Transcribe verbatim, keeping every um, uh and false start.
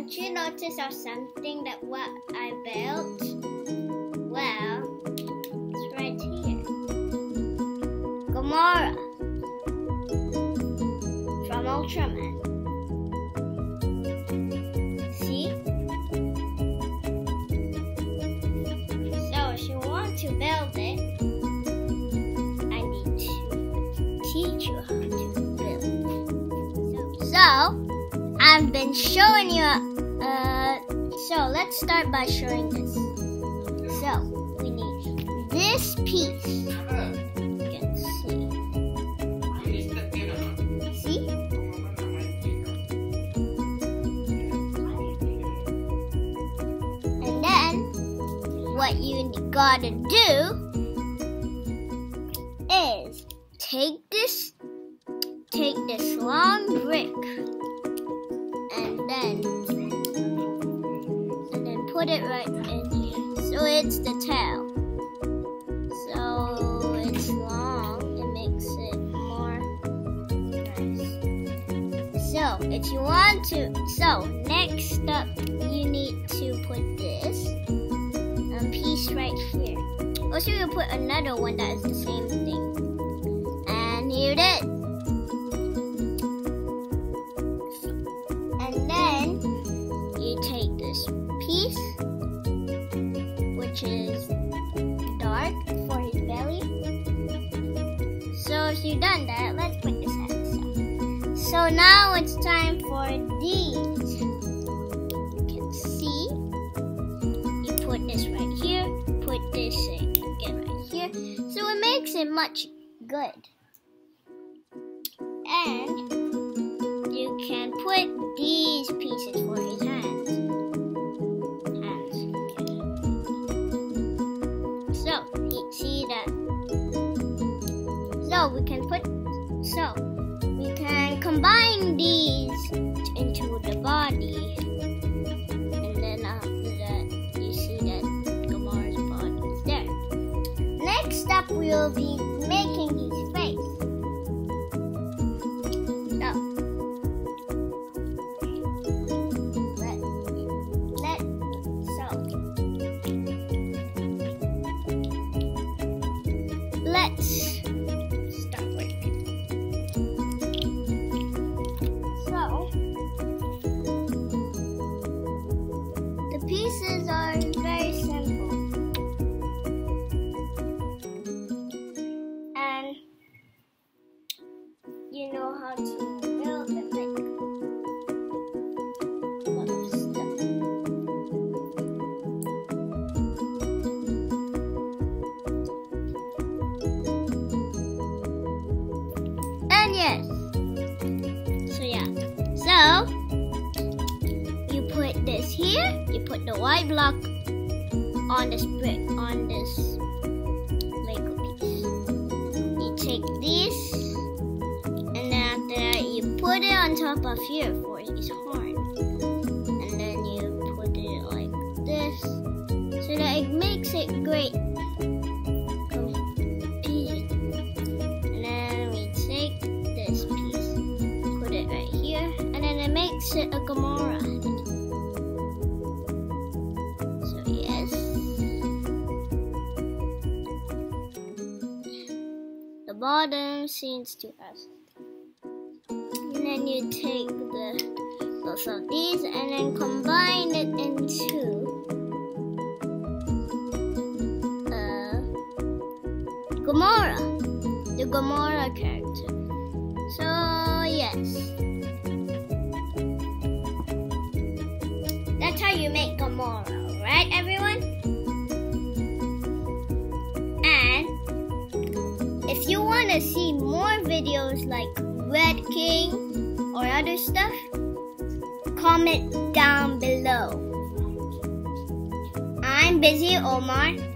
Did you notice or something that what I built? Well, it's right here. Gomora from Ultraman. See? So if you want to build it, I need to teach you how to build. So, so I've been showing you. Uh, so let's start by showing this. So we need this piece. You can see. See? And then what you gotta do is take this, take this long brick, and then and then put it right in here. So it's the tail. So it's long. It makes it more nice. So if you want to, so next up you need to put this um, piece right here. Also, you put another one that is the same thing. And here it is. And then you take this piece, which is dark for his belly. So if you've done that, let's put this aside. So now it's time for these. You can see. You put this right here, put this again right here. So it makes it much good. And you can put these pieces for his hands. Hands. So, you see that? So, we can put, so, we can combine these into the body. And then after that, you see that Gomora's body is there. Next up, we'll be making his face. Let's start working. So, the pieces are very simple. And you know how to build and make a lot of stuff. Yes. So yeah. So you put this here. You put the white block on this brick, on this Lego piece. You take this, and then after that you put it on top of here for his horn, and then you put it like this, so that it makes it great. Makes it a Gomora. So yes, the bottom seems to us. And then you take the both of these and then combine it into uh, Gomora, the Gomora character. So yes. That's how you make Gomora, right everyone? And if you want to see more videos like Red King or other stuff, comment down below. I'm Busy Omar.